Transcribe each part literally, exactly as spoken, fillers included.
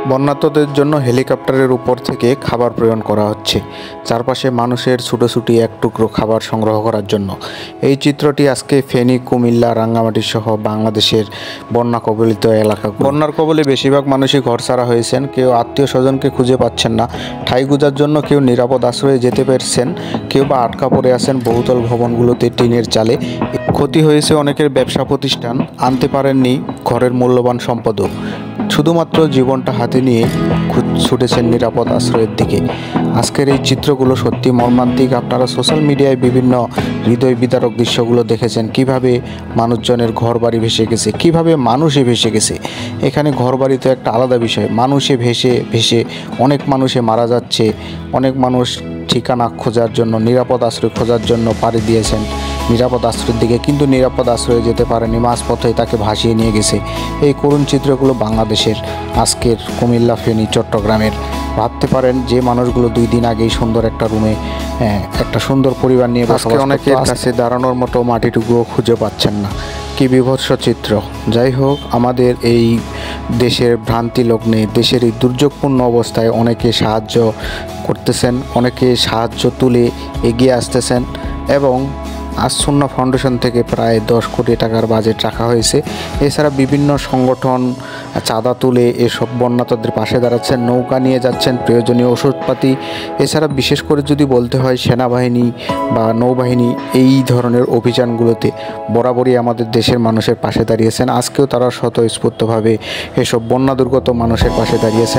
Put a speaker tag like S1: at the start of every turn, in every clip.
S1: বন্যার্তদের জন্য হেলিকপ্টারের উপর থেকে খাবার প্রেরণ করা হচ্ছে। চারপাশে মানুষের ছুটোছুটি এক টুকরো খাবার সংগ্রহ করার জন্য। এই চিত্রটি আজকে ফেনী, কুমিল্লা, রাঙ্গামাটি সহ বাংলাদেশের বন্যা কবলিত এলাকা। বন্যার কবলে বেশিরভাগ মানুষই ঘরছাড়া হয়েছেন। কেউ আত্মীয় স্বজনকে খুঁজে পাচ্ছেন না, ঠাই গুজার জন্য কেউ নিরাপদ আশ্রয়ে যেতে পেরেছেন, কেউ বা আটকা পড়ে আছেন বহুতল ভবনগুলোতে টিনের চালে। ক্ষতি হয়েছে অনেকের ব্যবসা প্রতিষ্ঠান, আনতে পারেননি ঘরের মূল্যবান সম্পদও। শুধুমাত্র জীবনটা হাতে নিয়ে ছুটেছেন নিরাপদ আশ্রয়ের দিকে। আজকের এই চিত্রগুলো সত্যি মর্মান্তিক। আপনারা সোশ্যাল মিডিয়ায় বিভিন্ন হৃদয় বিদারক দৃশ্যগুলো দেখেছেন, কিভাবে মানুষজনের ঘর বাড়ি ভেসে গেছে, কিভাবে মানুষে ভেসে গেছে। এখানে ঘর বাড়ি তো একটা আলাদা বিষয়, মানুষে ভেসে ভেসে অনেক মানুষে মারা যাচ্ছে। অনেক মানুষ ঠিকানা খোঁজার জন্য, নিরাপদ আশ্রয় খোঁজার জন্য পাড়ি দিয়েছেন নিরাপদ আশ্রয়ের দিকে, কিন্তু নিরাপদ আশ্রয়ে যেতে পারেনি, মাঝপথে তাকে ভাসিয়ে নিয়ে গেছে। এই করুণ চিত্রগুলো বাংলাদেশের আজকের কুমিল্লা, ফেনী, চট্টগ্রামের। ভাবতে পারেন যে মানুষগুলো দুই দিন আগেই সুন্দর একটা রুমে একটা সুন্দর পরিবার নিয়ে বসবাস করত, অনেকের কাছে দাঁড়ানোর মতো মাটিটুকুও খুঁজে পাচ্ছেন না। কি বিভৎস চিত্র। যাই হোক, আমাদের এই দেশের ভ্রান্তি লগ্নে, দেশের এই দুর্যোগপূর্ণ অবস্থায় অনেকে সাহায্য করতেছেন, অনেকে সাহায্য তুলে এগিয়ে আসতেছেন এবং আসুন্না ফাউন্ডেশন থেকে প্রায় দশ কোটি টাকার বাজেট রাখা হয়েছে। এছাড়া বিভিন্ন সংগঠন চাঁদা তুলে এসব বন্যার্তদের পাশে দাঁড়াচ্ছেন, নৌকা নিয়ে যাচ্ছেন, প্রয়োজনীয় ওষুধপাতি। এছাড়া বিশেষ করে যদি বলতে হয়, সেনাবাহিনী বা নৌবাহিনী এই ধরনের অভিযানগুলোতে বরাবরই আমাদের দেশের মানুষের পাশে দাঁড়িয়েছেন। আজকেও তারা স্বতঃস্ফূর্তভাবে এসব বন্যা দুর্গত মানুষের পাশে দাঁড়িয়েছেন।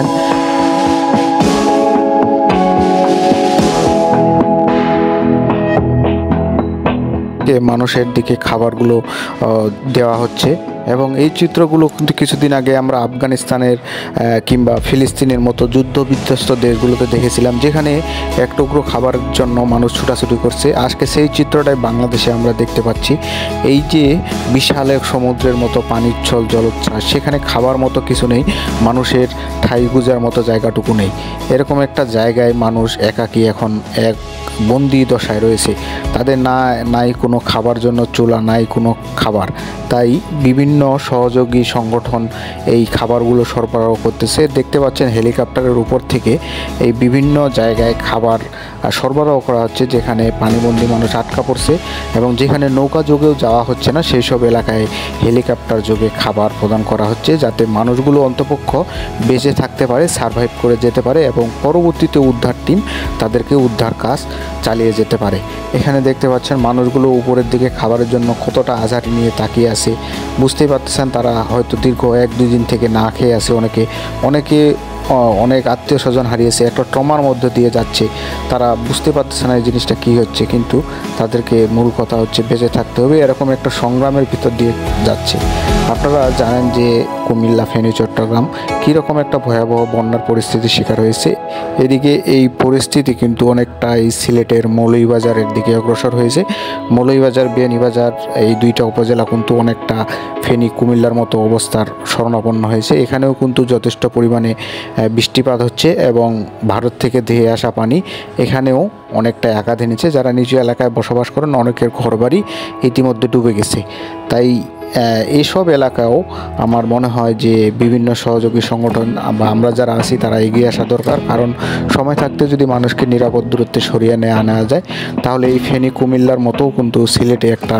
S1: মানুষের দিকে খাবারগুলো দেওয়া হচ্ছে এবং এই চিত্রগুলো কিন্তু কিছুদিন আগে আমরা আফগানিস্তানের কিংবা ফিলিস্তিনের মতো যুদ্ধ বিধ্বস্ত দেশগুলোতে দেখেছিলাম, যেখানে এক টুকরো খাবারের জন্য মানুষ ছুটাছুটি করছে। আজকে সেই চিত্রটাই বাংলাদেশে আমরা দেখতে পাচ্ছি। এই যে বিশাল এক সমুদ্রের মতো পানিচ্ছল জলোচ্ছ্বাস, সেখানে খাবার মতো কিছু নেই, মানুষের ঠাই গুজার মতো জায়গাটুকু নেই। এরকম একটা জায়গায় মানুষ একাকী এখন এক বন্দি দশায় রয়েছে। তাদের না নাই কোনো খাবার জন্য চুলা, নাই কোনো খাবার। তাই বিভিন্ন সহযোগী সংগঠন এই খাবারগুলো সরবরাহ করতেছে। দেখতে পাচ্ছেন হেলিকপ্টারের উপর থেকে এই বিভিন্ন জায়গায় খাবার সরবরাহ করা হচ্ছে, যেখানে পানিবন্দী মানুষ আটকা পড়ছে এবং যেখানে নৌকা যোগেও যাওয়া হচ্ছে না, সেই সব এলাকায় হেলিকপ্টার যোগে খাবার প্রদান করা হচ্ছে, যাতে মানুষগুলো অন্তপক্ষ বেঁচে থাকতে পারে, সারভাইভ করে যেতে পারে এবং পরবর্তীতে উদ্ধার টিম তাদেরকে উদ্ধার কাজ চালিয়ে যেতে পারে। এখানে দেখতে পাচ্ছেন মানুষগুলো উপরের দিকে খাবারের জন্য কতটা আজারি নিয়ে তাকিয়ে আছে। বুঝতেই পারতেছেন তারা হয়তো দীর্ঘ এক দুই দিন থেকে না খেয়ে আছে। অনেকে অনেকে অনেক আত্মীয় স্বজন হারিয়েছে, একটা ট্রমার মধ্যে দিয়ে যাচ্ছে। তারা বুঝতে পারতেছে না এই জিনিসটা কী হচ্ছে, কিন্তু তাদেরকে মূল কথা হচ্ছে বেঁচে থাকতে হবে, এরকম একটা সংগ্রামের ভিতর দিয়ে যাচ্ছে। আপনারা জানেন যে কুমিল্লা, ফেনী, চট্টগ্রাম কীরকম একটা ভয়াবহ বন্যার পরিস্থিতির শিকার হয়েছে। এদিকে এই পরিস্থিতি কিন্তু অনেকটা এই সিলেটের মৌলভীবাজারের দিকে অগ্রসর হয়েছে। মৌলভীবাজার, বিয়ানীবাজার এই দুইটা উপজেলা কিন্তু অনেকটা ফেনী, কুমিল্লার মতো অবস্থার শরণাপন্ন হয়েছে। এখানেও কিন্তু যথেষ্ট পরিমাণে বৃষ্টিপাত হচ্ছে এবং ভারত থেকে ধেয়ে আসা পানি এখানেও অনেকটা একাধ এনেছে। যারা নিচু এলাকায় বসবাস করেন, অনেকের ঘরবাড়ি ইতিমধ্যে ডুবে গেছে। তাই এইসব এলাকাও আমার মনে হয় যে বিভিন্ন সহযোগী সংগঠন বা আমরা যারা আছি তারা এগিয়ে আসা দরকার। কারণ সময় থাকতে যদি মানুষকে নিরাপদ দূরত্বে সরিয়ে নেওয়া আনা যায়, তাহলে এই ফেনী, কুমিল্লার মতোও কিন্তু সিলেটে একটা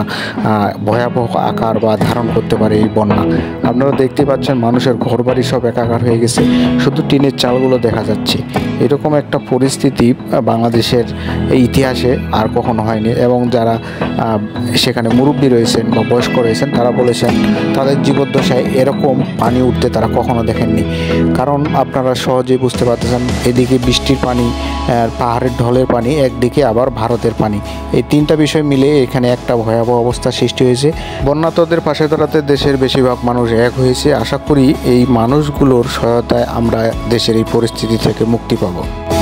S1: ভয়াবহ আকার বা ধারণ করতে পারে এই বন্যা। আপনারা দেখতে পাচ্ছেন মানুষের ঘরবাড়ি সব একাকার হয়ে গেছে, শুধু টিনের চালগুলো দেখা যাচ্ছে। এরকম একটা পরিস্থিতি বাংলাদেশের এই ইতিহাসে আর কখনো হয়নি এবং যারা সেখানে মুরব্বী রয়েছেন বা বয়স্ক রয়েছেন, তারা বলেছেন তাদের জীবদ্দশায় এরকম পানি উঠতে তারা কখনো দেখেননি। কারণ আপনারা সহজেই বুঝতে পারতেছেন, এদিকে বৃষ্টির পানি, পাহাড়ের ঢলের পানি, একদিকে আবার ভারতের পানি, এই তিনটা বিষয় মিলে এখানে একটা ভয়াবহ অবস্থা সৃষ্টি হয়েছে। বন্যার্তদের পাশে দাঁড়াতে দেশের বেশিরভাগ মানুষ এক হয়েছে। আশা করি এই মানুষগুলোর সহায়তায় আমরা দেশের এই পরিস্থিতি থেকে মুক্তি পাব।